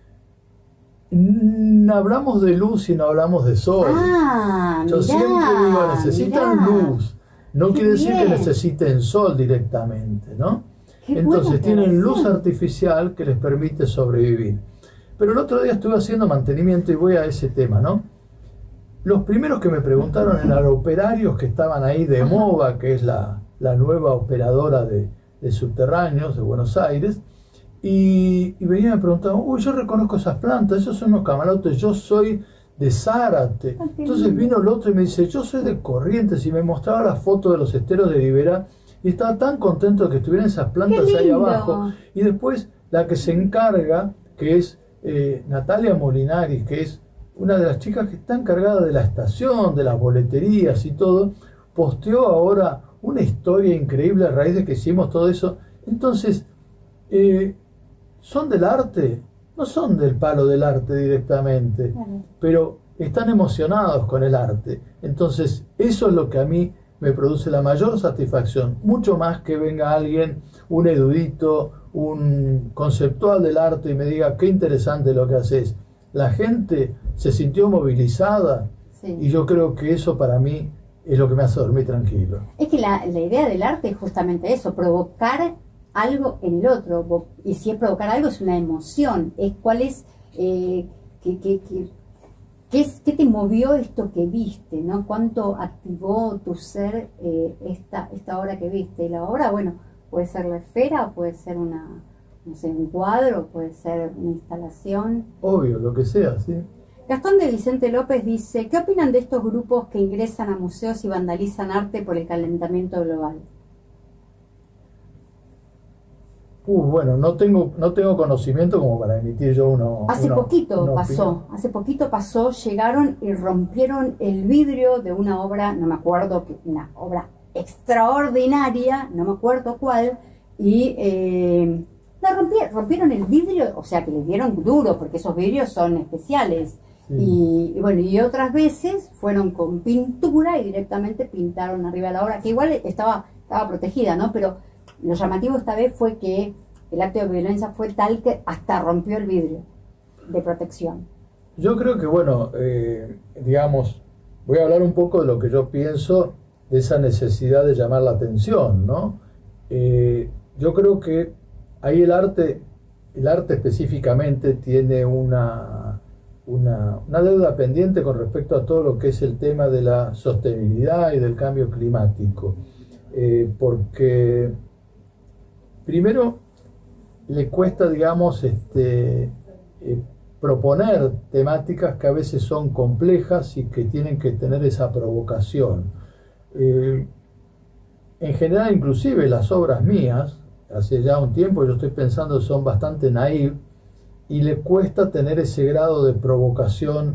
Hablamos de luz y no hablamos de sol. Yo siempre digo, necesitan luz. No quiere decir que necesiten sol directamente, ¿no? Entonces tienen luz artificial que les permite sobrevivir. Pero el otro día estuve haciendo mantenimiento y voy a ese tema, ¿no? Los primeros que me preguntaron eran operarios que estaban ahí de MOVA, que es la nueva operadora de subterráneos de Buenos Aires, y venían y me preguntaban, uy, yo reconozco esas plantas, esos son unos camalotes, yo soy de Zárate. Entonces vino el otro y me dice, yo soy de Corrientes, y me mostraba la foto de los esteros de Liberá, y estaba tan contento de que estuvieran esas plantas ahí abajo. Y después la que se encarga, que es Natalia Molinari, que es una de las chicas que está encargada de la estación, de las boleterías y todo, posteó ahora una historia increíble a raíz de que hicimos todo eso. Entonces, ¿son del arte? No son del palo del arte directamente, pero están emocionados con el arte. Entonces, eso es lo que a mí me produce la mayor satisfacción, mucho más que venga alguien, un erudito, un conceptual del arte y me diga, qué interesante lo que haces. La gente se sintió movilizada y yo creo que eso para mí es lo que me hace dormir tranquilo. Es que la idea del arte es justamente eso, provocar algo en el otro, y si es provocar algo es una emoción, es cuál es, ¿qué te movió esto que viste, ¿no? ¿Cuánto activó tu ser esta obra que viste? Y la obra, bueno, puede ser la esfera, puede ser no sé, un cuadro, puede ser una instalación. Obvio, lo que sea, sí. Gastón de Vicente López dice, ¿qué opinan de estos grupos que ingresan a museos y vandalizan arte por el calentamiento global? Bueno, no tengo conocimiento como para emitir yo Hace poquito pasó, llegaron y rompieron el vidrio de una obra, no me acuerdo, una obra extraordinaria, no me acuerdo cuál, y rompieron el vidrio, o sea que le dieron duro, porque esos vidrios son especiales. Sí. Y bueno, y otras veces fueron con pintura y directamente pintaron arriba de la obra, que igual estaba protegida, ¿no? Pero lo llamativo esta vez fue que el acto de violencia fue tal que hasta rompió el vidrio de protección. Yo creo que, bueno, digamos, voy a hablar un poco de lo que yo pienso de esa necesidad de llamar la atención, ¿no? Yo creo que ahí el arte específicamente tiene una una deuda pendiente con respecto a todo lo que es el tema de la sostenibilidad y del cambio climático, porque primero le cuesta, digamos, proponer temáticas que a veces son complejas y que tienen que tener esa provocación. En general, inclusive las obras mías, hace ya un tiempo yo estoy pensando, son bastante naïves y le cuesta tener ese grado de provocación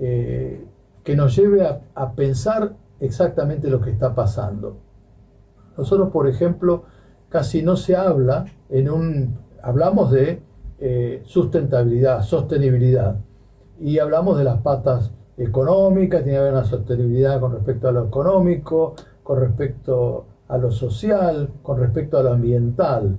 que nos lleve a pensar exactamente lo que está pasando. Nosotros, por ejemplo, casi no se habla hablamos de sustentabilidad, sostenibilidad, y hablamos de las patas económicas, tiene que haber una sostenibilidad con respecto a lo económico, con respecto a lo social, con respecto a lo ambiental.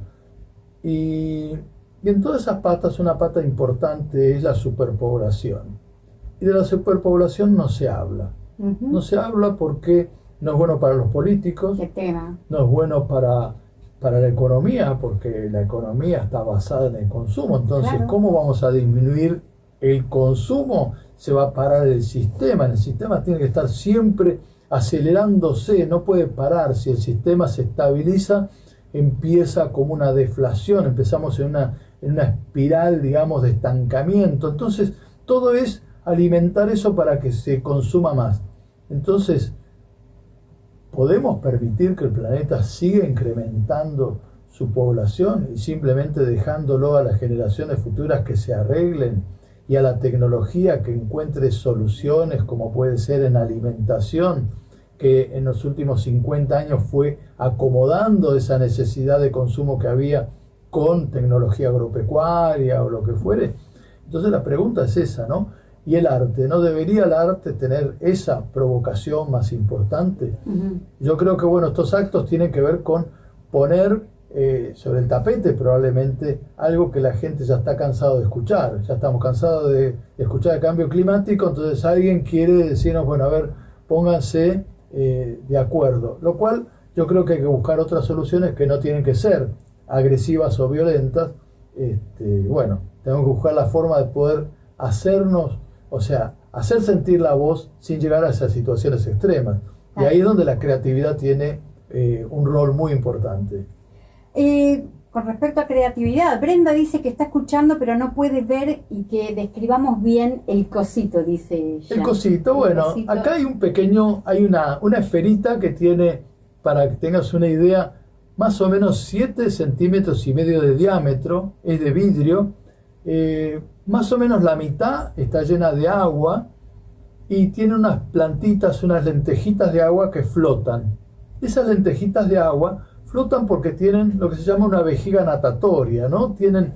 Y en todas esas patas, una pata importante es la superpoblación. Y de la superpoblación no se habla. No se habla porque no es bueno para los políticos, ¿Qué tema? no es bueno para la economía, porque la economía está basada en el consumo. Entonces, claro, ¿cómo vamos a disminuir el consumo? Se va a parar el sistema. El sistema tiene que estar siempre acelerándose, no puede parar. Si el sistema se estabiliza, empieza como una deflación, empezamos en una espiral, digamos, de estancamiento. Entonces, todo es alimentar eso para que se consuma más. Entonces, ¿podemos permitir que el planeta siga incrementando su población y simplemente dejándolo a las generaciones futuras que se arreglen y a la tecnología que encuentre soluciones, como puede ser en alimentación, que en los últimos 50 años fue acomodando esa necesidad de consumo que había con tecnología agropecuaria o lo que fuere? Entonces la pregunta es esa, ¿no? ¿Y el arte? ¿No debería el arte tener esa provocación más importante? Yo creo que, bueno, estos actos tienen que ver con poner sobre el tapete probablemente algo que la gente ya está cansado de escuchar. Ya estamos cansados de escuchar el cambio climático, entonces alguien quiere decirnos, bueno, a ver, pónganse de acuerdo. Lo cual yo creo que hay que buscar otras soluciones que no tienen que ser agresivas o violentas. Bueno, tenemos que buscar la forma de poder hacernos, o sea, hacer sentir la voz sin llegar a esas situaciones extremas. Y ahí es donde la creatividad tiene un rol muy importante. Con respecto a creatividad, Brenda dice que está escuchando pero no puede ver y que describamos bien el cosito, dice ella. El cosito, bueno, cosito. Acá hay hay una esferita que tiene, para que tengas una idea, más o menos 7 centímetros y medio de diámetro, es de vidrio, más o menos la mitad está llena de agua y tiene unas plantitas, unas lentejitas de agua que flotan. Esas lentejitas de agua flotan porque tienen lo que se llama una vejiga natatoria, ¿no? Tienen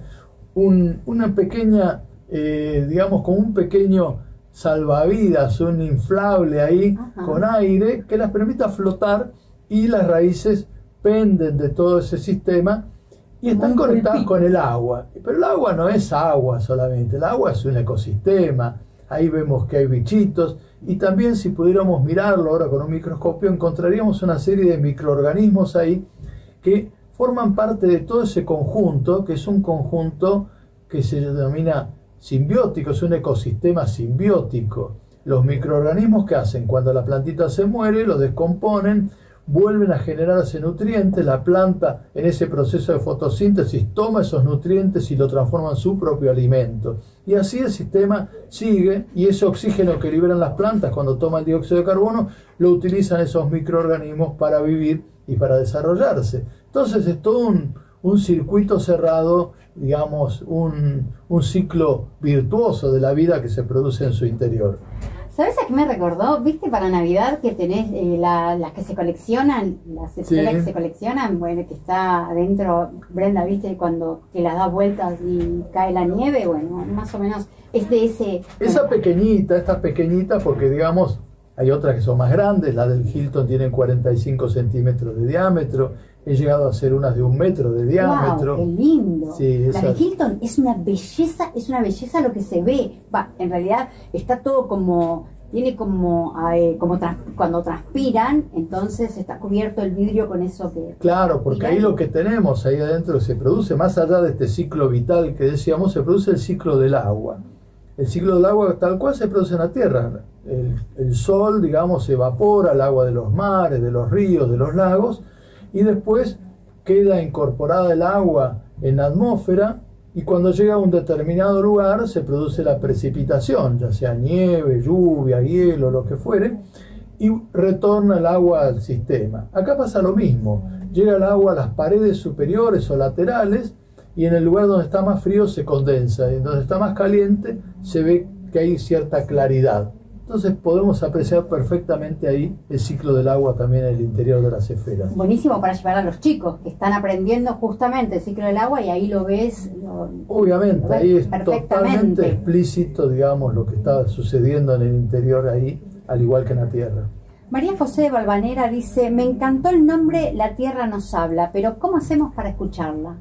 una pequeña, digamos, como un pequeño salvavidas, un inflable ahí, ajá, con aire que las permita flotar, y las raíces penden de todo ese sistema y están conectadas con el agua. Pero el agua no es agua solamente, el agua es un ecosistema. Ahí vemos que hay bichitos, y también, si pudiéramos mirarlo ahora con un microscopio, encontraríamos una serie de microorganismos ahí que forman parte de todo ese conjunto, que es un conjunto que se denomina simbiótico, es un ecosistema simbiótico. Los microorganismos, que hacen cuando la plantita se muere, lo descomponen, vuelven a generarse nutrientes, la planta en ese proceso de fotosíntesis toma esos nutrientes y lo transforma en su propio alimento. Y así el sistema sigue, y ese oxígeno que liberan las plantas cuando toman dióxido de carbono, lo utilizan esos microorganismos para vivir y para desarrollarse. Entonces es todo un circuito cerrado, digamos, un ciclo virtuoso de la vida que se produce en su interior. ¿Sabes a qué me recordó? ¿Viste para Navidad que tenés las que se coleccionan, las esferas, sí, que se coleccionan? Bueno, que está adentro, Brenda, ¿viste? Cuando que las das vueltas y cae la nieve, bueno, más o menos es de ese... Esa bueno, pequeñita, estas pequeñitas, porque digamos, hay otras que son más grandes, la del Hilton tienen 45 centímetros de diámetro, he llegado a hacer unas de 1 metro de diámetro. ¡Wow, qué lindo! Sí, la de Hilton es una belleza lo que se ve. En realidad está todo como, tiene cuando transpiran, entonces está cubierto el vidrio con eso que... Claro, porque ahí lo que tenemos ahí adentro se produce, más allá de este ciclo vital que decíamos, se produce el ciclo del agua. el ciclo del agua tal cual se produce en la Tierra. El sol, digamos, evapora el agua de los mares, de los ríos, de los lagos, y después queda incorporada el agua en la atmósfera, y cuando llega a un determinado lugar se produce la precipitación, ya sea nieve, lluvia, hielo, lo que fuere, y retorna el agua al sistema. Acá pasa lo mismo, llega el agua a las paredes superiores o laterales, y en el lugar donde está más frío se condensa, y donde está más caliente se ve que hay cierta claridad. Entonces podemos apreciar perfectamente ahí el ciclo del agua también en el interior de las esferas. Buenísimo para llevar a los chicos que están aprendiendo justamente el ciclo del agua, y ahí lo ves. Obviamente, ahí es totalmente explícito, digamos, lo que está sucediendo en el interior ahí, al igual que en la Tierra. María José de Valvanera dice: me encantó el nombre La Tierra nos habla, pero ¿cómo hacemos para escucharla?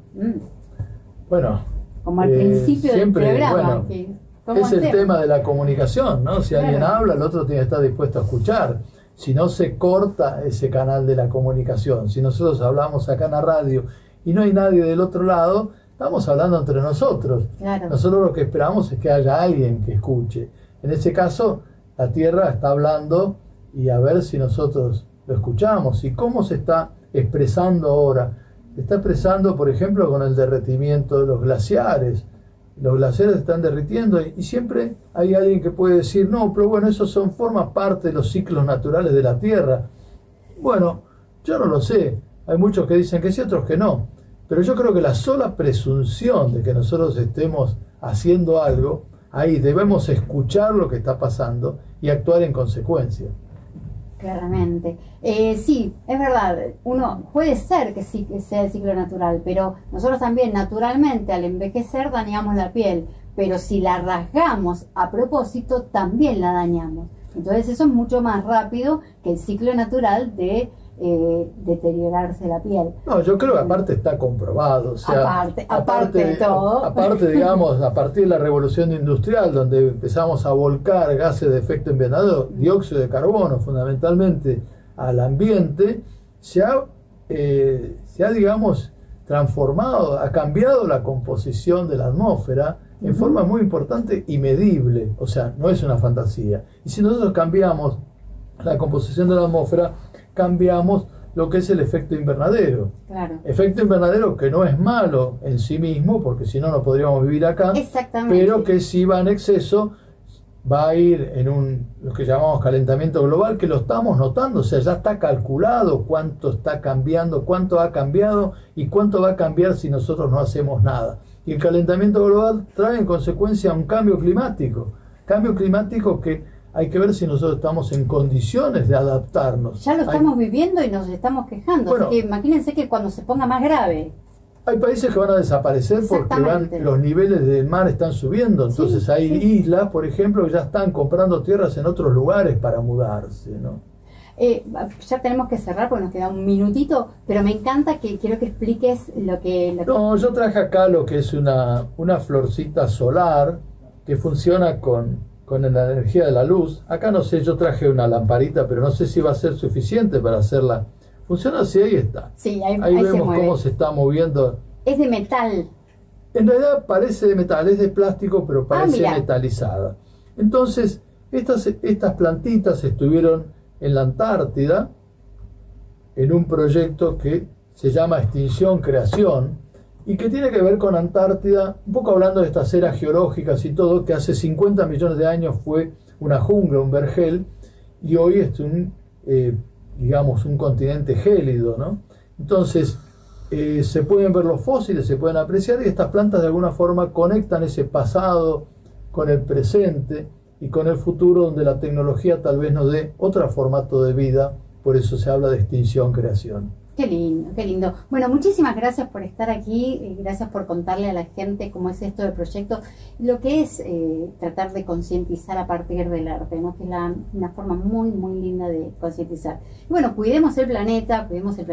Bueno, como al principio siempre, del programa. Bueno, es el tema de la comunicación, ¿no? Si alguien habla, el otro tiene que estar dispuesto a escuchar. Si no, se corta ese canal de la comunicación. Si nosotros hablamos acá en la radio y no hay nadie del otro lado, estamos hablando entre nosotros. Claro. Nosotros lo que esperamos es que haya alguien que escuche. En ese caso, la Tierra está hablando, y a ver si nosotros lo escuchamos. ¿Y cómo se está expresando ahora? Se está expresando, por ejemplo, con el derretimiento de los glaciares. Los glaciares están derritiendo, y siempre hay alguien que puede decir: no, pero bueno, eso forma parte de los ciclos naturales de la Tierra. Bueno, yo no lo sé. Hay muchos que dicen que sí, otros que no. Pero yo creo que la sola presunción de que nosotros estemos haciendo algo, ahí debemos escuchar lo que está pasando y actuar en consecuencia. Claramente. Sí, es verdad, uno puede ser que sí que sea el ciclo natural, pero nosotros también naturalmente al envejecer dañamos la piel, pero si la rasgamos a propósito también la dañamos. Entonces eso es mucho más rápido que el ciclo natural de deteriorarse la piel. No, yo creo que aparte está comprobado. O sea, aparte de todo. Aparte, digamos, a partir de la revolución industrial, donde empezamos a volcar gases de efecto invernadero, dióxido de carbono fundamentalmente, al ambiente, se ha, digamos, transformado, ha cambiado la composición de la atmósfera en forma muy importante y medible. O sea, no es una fantasía. Y si nosotros cambiamos la composición de la atmósfera, cambiamos lo que es el efecto invernadero. Claro. Efecto invernadero que no es malo en sí mismo, porque si no, no podríamos vivir acá. Exactamente. Pero que si va en exceso, va a ir en lo que llamamos calentamiento global, que lo estamos notando. O sea, ya está calculado cuánto está cambiando, cuánto ha cambiado y cuánto va a cambiar si nosotros no hacemos nada. Y el calentamiento global trae en consecuencia un cambio climático que hay que ver si nosotros estamos en condiciones de adaptarnos. Ya lo estamos viviendo y nos estamos quejando. Bueno, así que imagínense que cuando se ponga más grave. Hay países que van a desaparecer porque los niveles del mar están subiendo. Entonces hay islas, por ejemplo, que ya están comprando tierras en otros lugares para mudarse, ¿no? Ya tenemos que cerrar porque nos queda un minutito, pero me encanta que quiero que expliques lo que... No, yo traje acá lo que es una florcita solar que funciona con la energía de la luz. Acá no sé, yo traje una lamparita, pero no sé si va a ser suficiente para hacerla. Funciona así, ahí está. Sí, ahí vemos cómo se está moviendo. Es de metal. En realidad parece de metal, es de plástico, pero parece metalizada. Entonces, estas plantitas estuvieron en la Antártida, en un proyecto que se llama Extinción Creación, y que tiene que ver con Antártida, un poco hablando de estas eras geológicas y todo, que hace 50 millones de años fue una jungla, un vergel, y hoy es digamos, un continente gélido, ¿no? Entonces, se pueden ver los fósiles, se pueden apreciar, y estas plantas de alguna forma conectan ese pasado con el presente y con el futuro, donde la tecnología tal vez nos dé otro formato de vida. Por eso se habla de extinción-creación. Qué lindo, qué lindo. Bueno, muchísimas gracias por estar aquí, gracias por contarle a la gente cómo es esto del proyecto, lo que es tratar de concientizar a partir del arte, ¿no? Que es una forma muy, muy linda de concientizar. Y bueno, cuidemos el planeta,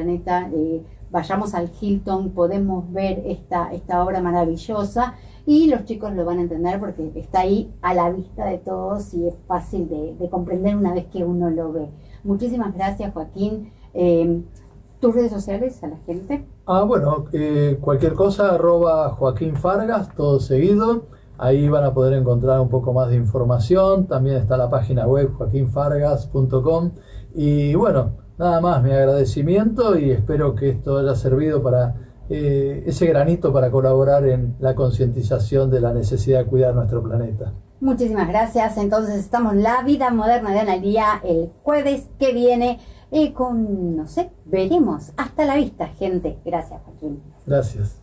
vayamos al Hilton, podemos ver esta obra maravillosa, y los chicos lo van a entender porque está ahí a la vista de todos y es fácil de comprender una vez que uno lo ve. Muchísimas gracias, Joaquín. ¿Tus redes sociales a la gente? Bueno, cualquier cosa, @Joaquín Fargas, todo seguido. Ahí van a poder encontrar un poco más de información. También está la página web joaquinfargas.com. Y bueno, nada más, mi agradecimiento y espero que esto haya servido para ese granito para colaborar en la concientización de la necesidad de cuidar nuestro planeta. Muchísimas gracias. Entonces estamos La Vida Moderna de Analía el jueves que viene con, no sé, veremos. Hasta la vista, gente. Gracias, Joaquín. Gracias.